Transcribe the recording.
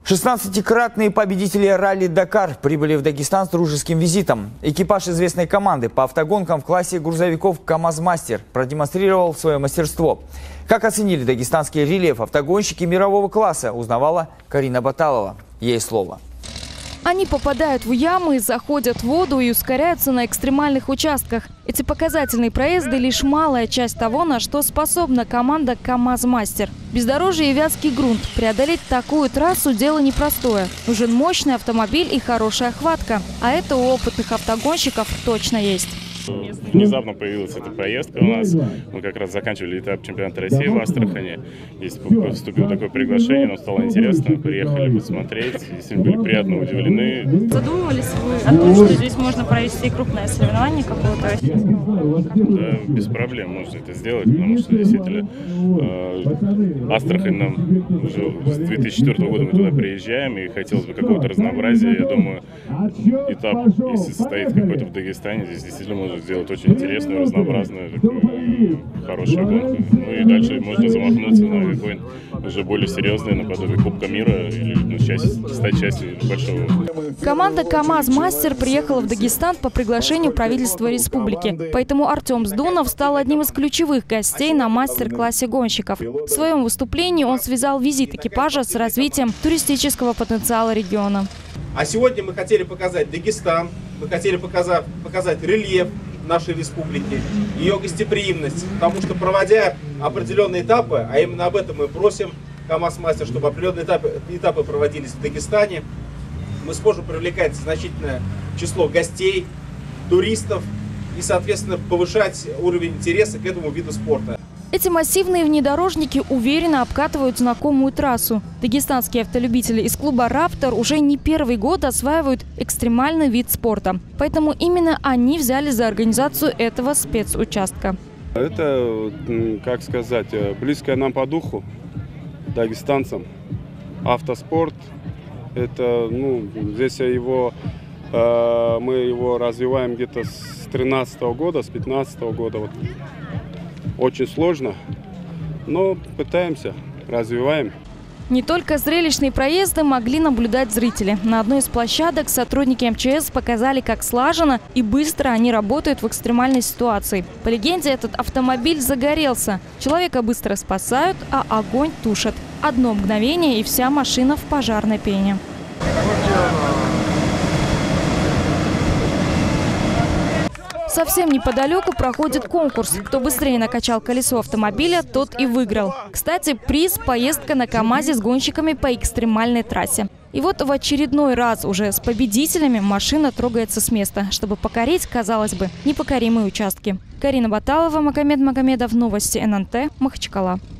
16-кратные победители ралли-Дакар прибыли в Дагестан с дружеским визитом. Экипаж известной команды по автогонкам в классе грузовиков КамАЗ-Мастер продемонстрировал свое мастерство. Как оценили дагестанский рельеф автогонщики мирового класса, узнавала Карина Баталова. Ей слово. Они попадают в ямы, заходят в воду и ускоряются на экстремальных участках. Эти показательные проезды – лишь малая часть того, на что способна команда КамАЗ-Мастер. Бездорожье и вязкий грунт. Преодолеть такую трассу – дело непростое. Нужен мощный автомобиль и хорошая хватка. А это у опытных автогонщиков точно есть. Внезапно появилась эта поездка у нас. Мы как раз заканчивали этап чемпионата России в Астрахани. Здесь поступило такое приглашение, нам стало интересно. Приехали посмотреть, действительно были приятно удивлены. Задумывались вы о том, что здесь можно провести крупное соревнование какого-то российского? Да, без проблем можно это сделать, потому что действительно Астрахань нам уже с 2004 года мы туда приезжаем, и хотелось бы какого-то разнообразия. Я думаю, этап, если состоит какой-то в Дагестане, здесь действительно можно сделать очень интересную, разнообразную, такую хорошую гонку. Ну и дальше можно замахнуться на какой-нибудь уже более серьезный, наподобие Кубка мира, или стать частью большого. Команда КамАЗ-Мастер приехала в Дагестан по приглашению правительства республики. Поэтому Артем Сдунов стал одним из ключевых гостей на мастер-классе гонщиков. В своем выступлении он связал визит экипажа с развитием туристического потенциала региона. А сегодня мы хотели показать Дагестан, мы хотели показать рельеф нашей республики, ее гостеприимность. Потому что, проводя определенные этапы, а именно об этом мы просим КамАЗ-Мастер, чтобы определенные этапы проводились в Дагестане, мы сможем привлекать значительное число гостей, туристов и, соответственно, повышать уровень интереса к этому виду спорта. Эти массивные внедорожники уверенно обкатывают знакомую трассу. Дагестанские автолюбители из клуба «Раптор» уже не первый год осваивают экстремальный вид спорта. Поэтому именно они взяли за организацию этого спецучастка. Это, как сказать, близкое нам по духу, дагестанцам. Автоспорт, это, здесь мы его развиваем где-то с 2013 года, с 2015 года. Очень сложно, но пытаемся, развиваем. Не только зрелищные проезды могли наблюдать зрители. На одной из площадок сотрудники МЧС показали, как слаженно и быстро они работают в экстремальной ситуации. По легенде, этот автомобиль загорелся. Человека быстро спасают, а огонь тушат. Одно мгновение, и вся машина в пожарной пене. Совсем неподалеку проходит конкурс. Кто быстрее накачал колесо автомобиля, тот и выиграл. Кстати, приз – поездка на КамАЗе с гонщиками по экстремальной трассе. И вот в очередной раз уже с победителями машина трогается с места, чтобы покорить, казалось бы, непокоримые участки. Карина Баталова, Магомед Магомедов, новости ННТ, Махачкала.